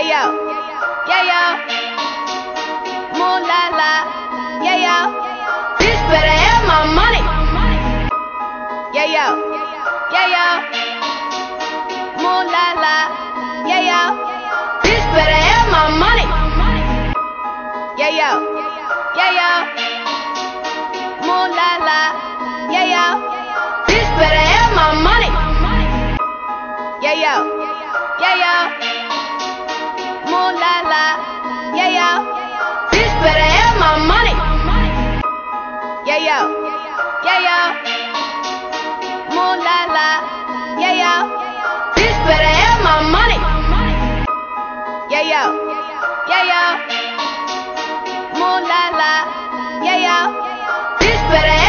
yo, yeah yo, mooh la la, yeah yo, bitch better have my money. Yeah yo, yeah yo, mooh la la, yeah yo, bitch better have my money. Yeah yo, yeah yo, mooh la la, yeah yo, bitch better have my money. Yeah yo, yeah yo, mooh la la, yeah yo, bitch better have my money. Yeah yo, yeah yo, mooh la la, yeah yo, bitch better have my money. Yeah yo, yeah yo, mooh la la, yeah yo, bitch better